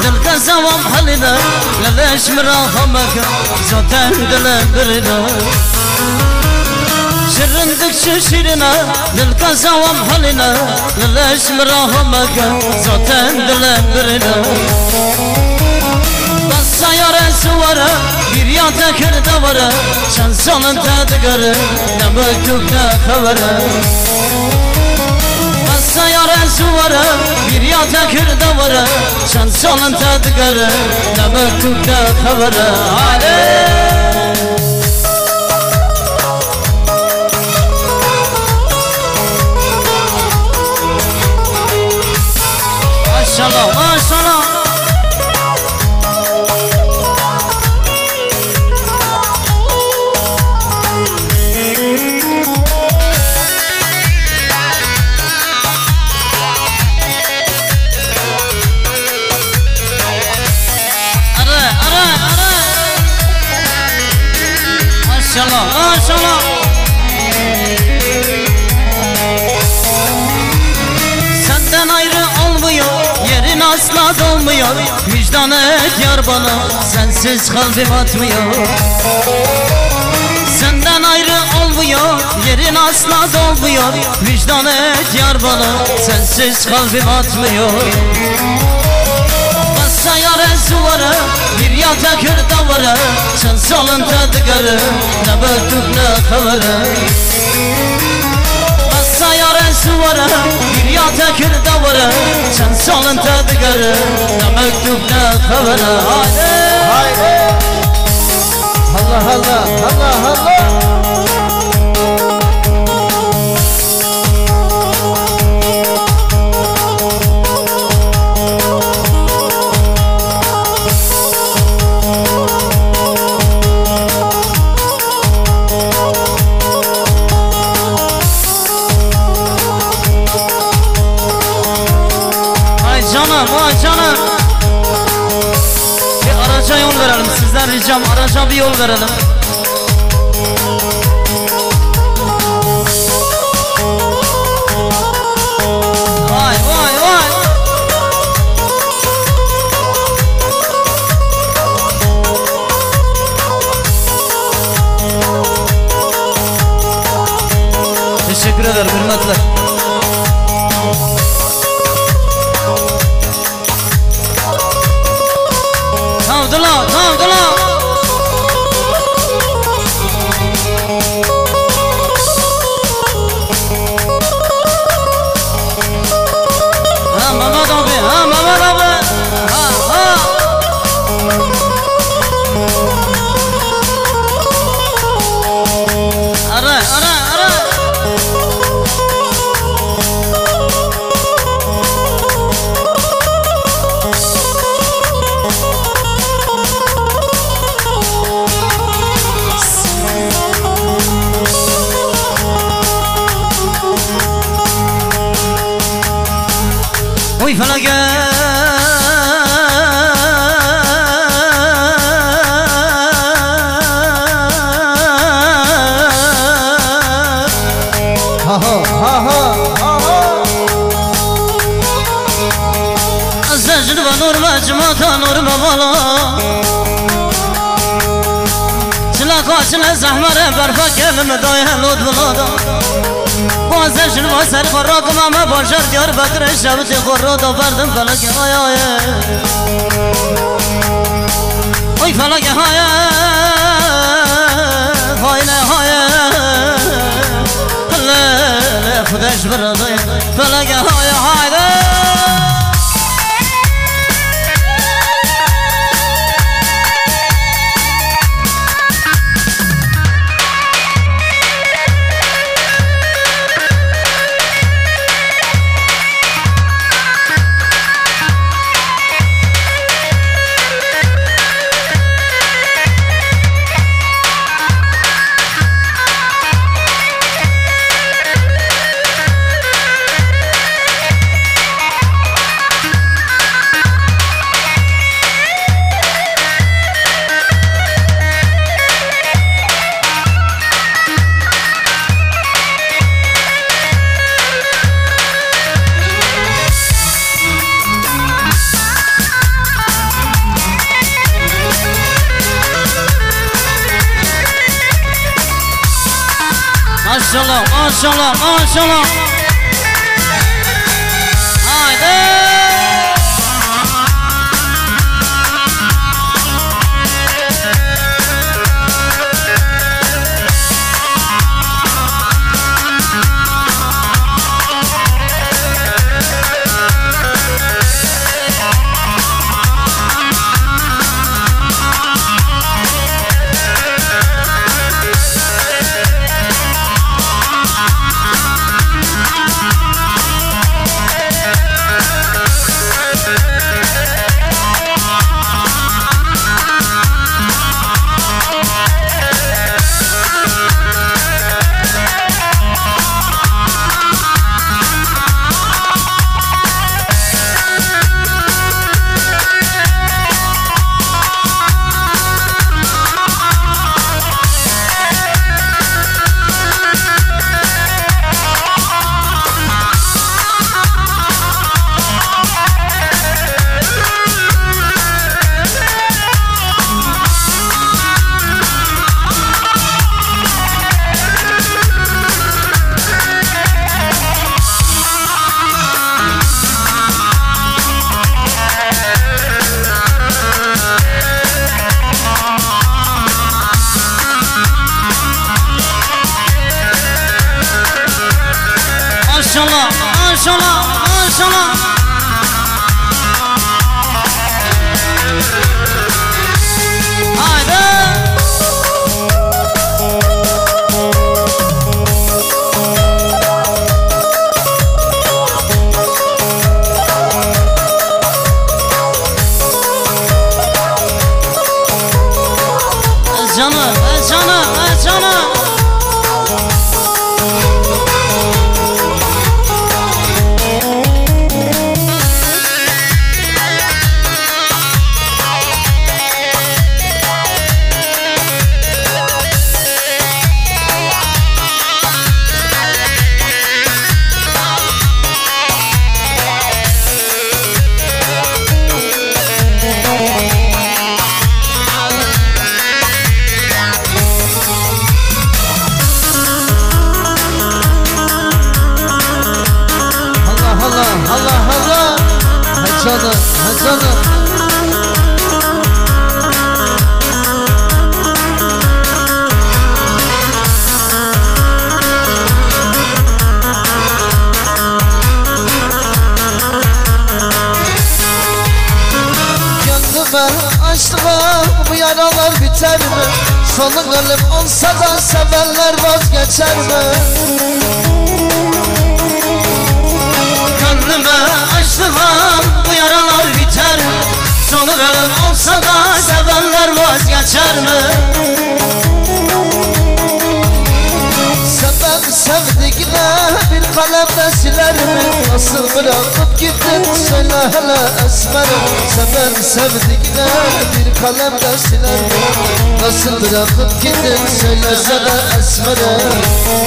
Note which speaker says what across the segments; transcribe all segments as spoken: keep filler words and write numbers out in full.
Speaker 1: دل كزوام حلنا لذاش مراهمك زوتان دل برنا شرندك ششرنا دل كزوام حلنا لذاش مراهمك زوتان دل برنا Sayara suvara bir yata kırda vara Şan sonun tadı garı ne mektup ne kavara Sayara suvara bir yata kırda vara Şan sonun tadı garı ne mektup ne kavara Hadi Maşallah maşallah Maşallah, maşallah. Senden ayrı olmuyor, yerin asla dolmuyor. Vicdan et yar bana, sensiz kalbim atmıyor. Senden ayrı olmuyor, yerin asla dolmuyor. Vicdan et yar bana, sensiz kalbim atmıyor. Sayara suvara bir yata kırda vara Şan solun tadı garı ne mektup ne kavara Sayara suvara bir yata kırda vara Şan solun tadı garı ne mektup ne kavara Haydi haydi Allah Allah Allah Allah Vay canım bir araca yol verelim sizden ricam araca bir yol verelim Vay vay vay Teşekkür ederim hürmetler Tavdıla, tavdıla Ha Mehmet abi, ha Mehmet abi Ha ha Ara, ara, ara Oy felake Ha ha ha ha ha Azecd ve nur ve cimata nur ve vala Çilaka çile zahmere berfa kelime daye lud velada Bazıcın vasar farrakım ama başar diyar bakır şevti korroda verdim felak hayaya Oy felak hayaya Hayne hayaya Le kudeş biradı felak hayaya hayde Maşallah, maşallah, maşallah. Haydi. Maşallah, maşallah, maşallah. Haydi. Canım, canım, canım. Allah Allah, ha canım, ha canım. Gönlüme aşkıma bu yaralar biter mi? Sonu ölüm olsa da sevenler vazgeçer mi? Gönlüme açtığım bu yaralar biter mi? Sonu ölüm olsa da sevenler vazgeçer mi? Seven sevdiğine bir kalemle siler mi? Nasıl bırakıp gittin söyle hele esmerim. Seven sevdiğine bir kalemle siler mi? Nasıl bırakıp gittin söylesene esmerim.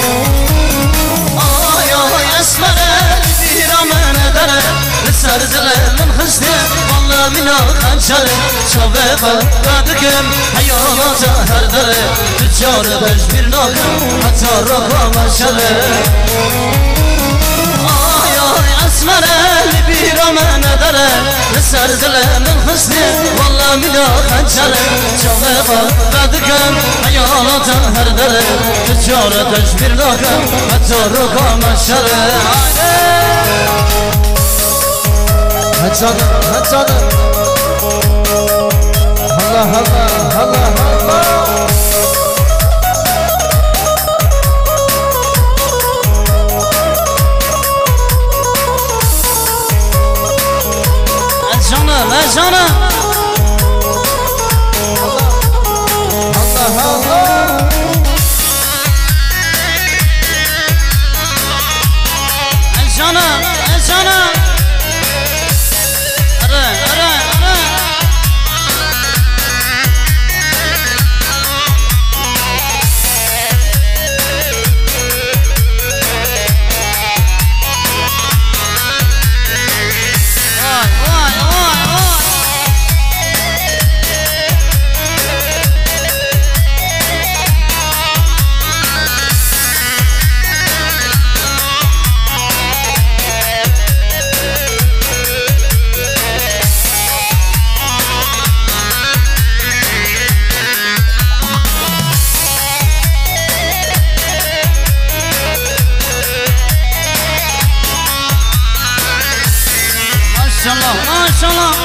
Speaker 1: Ay ay esmerim bir aman ederim. Serzilemin hızlı vallahi minal hançeri. Şavebe kadıkım hayalata her dere. Tüccarı beş bir nakım hatta rakama şere. Ay ay esmerim bir aman ederim. Serzilemin hızlı vallahi minal hançeri. Şavebe kadıkım hayalata her dere. Tüccarı beş bir nakım hatta rakama şere. Ha canım, ha canım. Allah Allah, Allah Allah. Ha canım, ha canım. Allah Allah. Ha canım, ha canım. Ara, ara, ara. Vay, vay, vay, vay. Maşallah maşallah.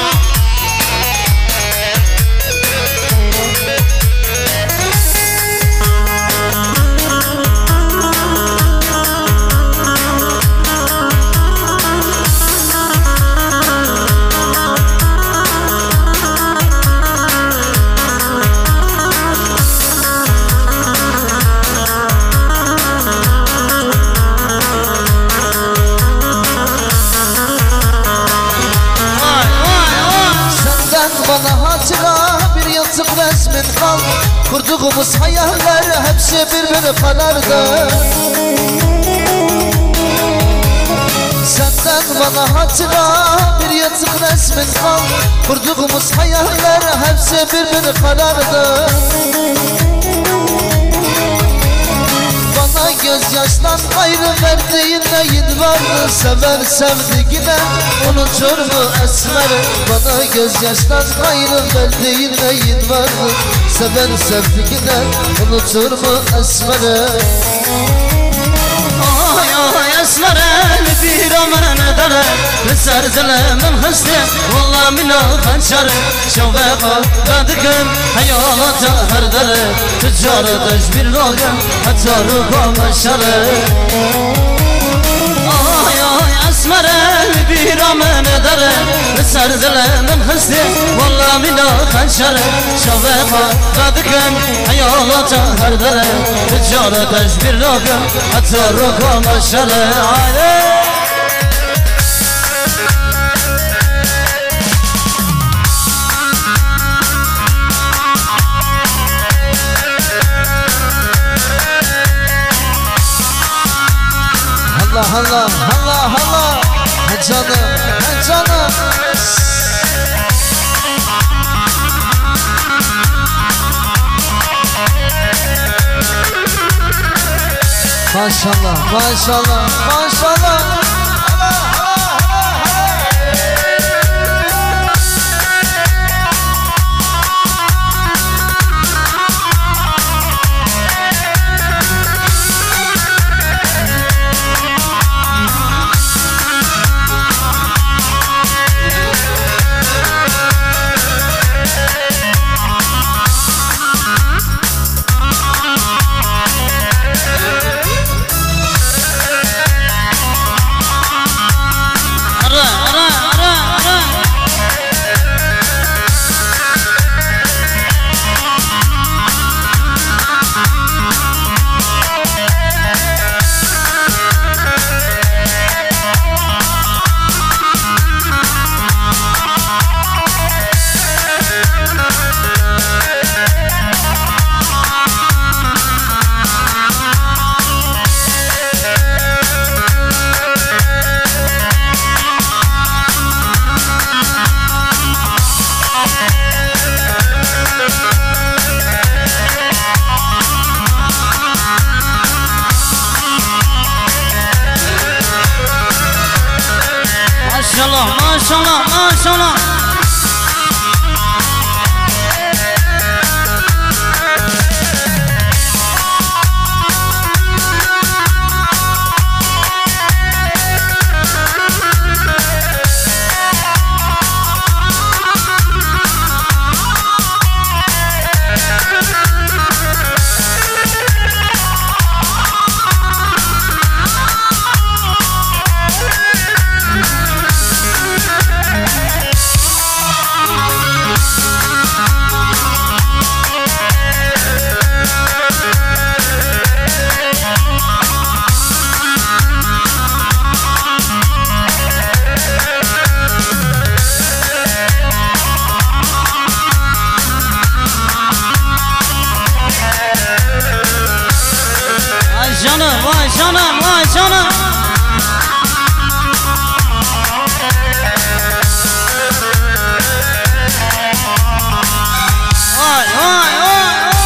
Speaker 2: Resmin kal, kurduğumuz hayaller hepsi birbiri karardı. Senden bana hatıra bir yatık resmin kal, kurduğumuz hayaller hepsi birbiri karardı. Bana gözyaştan ayrı verdiğin neyin vardı? Sever sevdiğine unutur mu esmer? Bana gözyaştan ayrı verdiğin neyin vardı? Sever sevdiğine unutur mu esmer?
Speaker 1: Ay ay esmeren bir aman edere Lüser zelemin hıstı Valla mina hançarı Şoveka kadıkım Hayalata her dere Tüccarı bir rogam Hatarı komaşarı Ay ay esmeren bir aman edere Lüser zelemin hıstı Valla mina hançarı Şoveka kadıkım Hayalata her dere Tüccarı bir rogam Hatarı komaşarı Haydi
Speaker 2: Allah Allah Allah Allah canım canım. Maşallah maşallah maşallah.
Speaker 1: Maşallah maşallah maşallah. Canım, vay canım, vay canım. Vay, vay, vay, vay.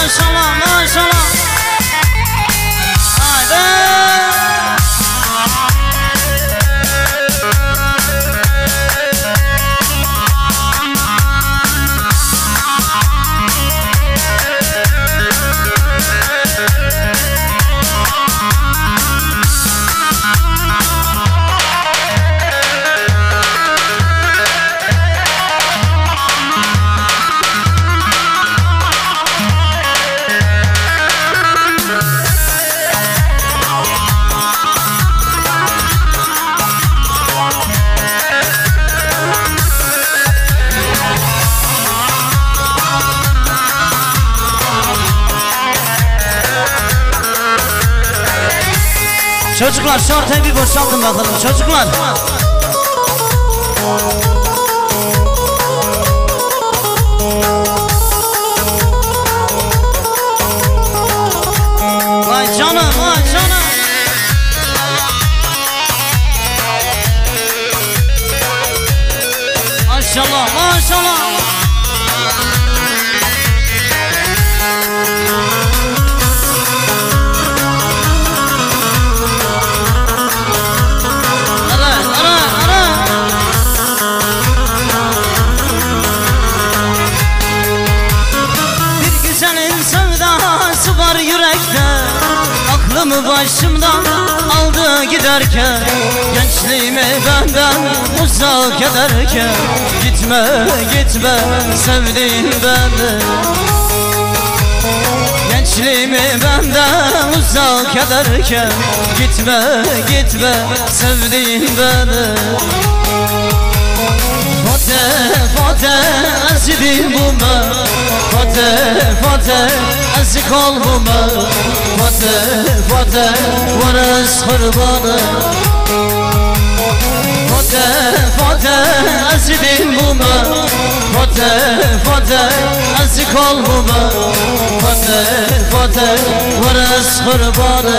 Speaker 1: maşallah maşallah. Haydi. Çocuklar şu ortayı bir boşaltın bakalım çocuklar. Vay canım vay canım. Maşallah maşallah. Aklımı başımdan aldı giderken, gençliğimi benden uzak ederken, gitme gitme sevdiğim beni. Gençliğimi benden uzak ederken, gitme gitme sevdiğim beni. Fatih Fatih ezdim buma, Fatih Fatih ezik olbuma, Fatih Fatih varas kurbanı. Fatih Fatih ezdim buma, Fatih Fatih ezik olbuma, Fatih Fatih varas kurbanı.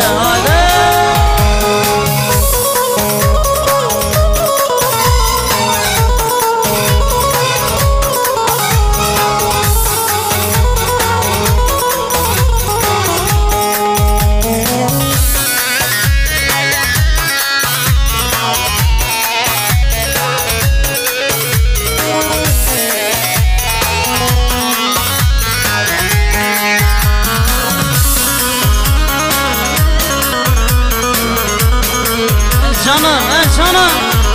Speaker 1: Canım, canım.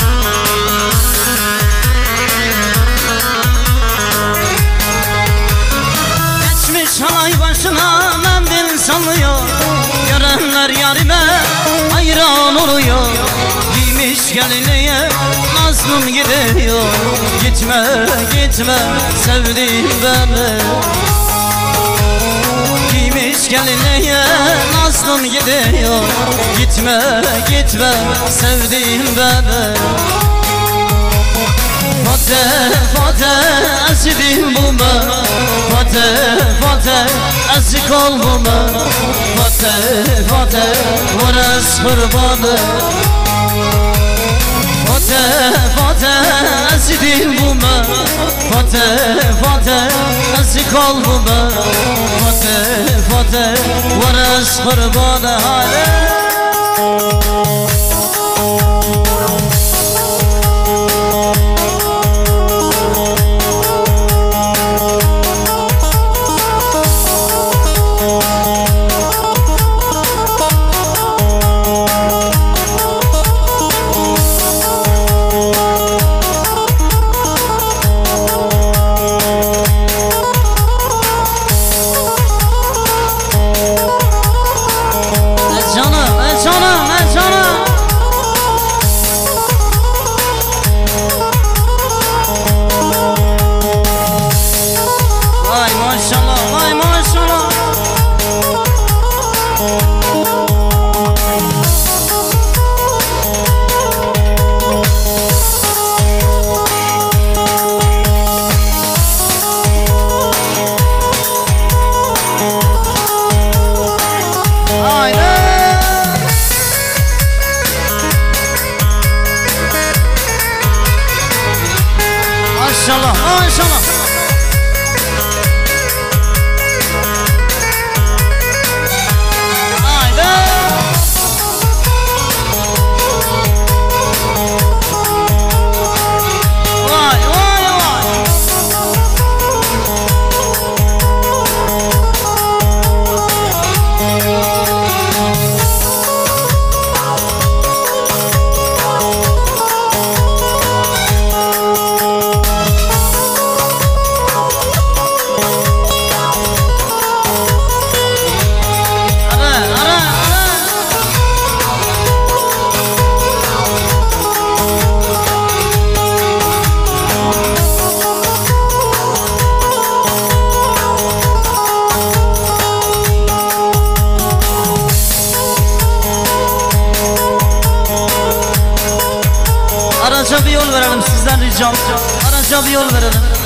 Speaker 1: Geçmiş halay başına mendil sallıyor, görenler yarime hayran oluyor. Giymiş gelinliğe nazlım gidiyor, gitme gitme sevdiğim beni. Giymiş gelinliğe nazlım gidiyor, gitme gitme sevdiğim beni. Fatih Fatih ezdim buma, Fatih Fatih ezik olbuma, Fatih Fatih varas kurbanı. Fatih Fatih ezdim buma, Fatih Fatih ezik olbuma, Fatih Fatih varas kurbanı. Maşallah, maşallah. Araca bir yol verelim sizden ricam. Araca bir yol verelim.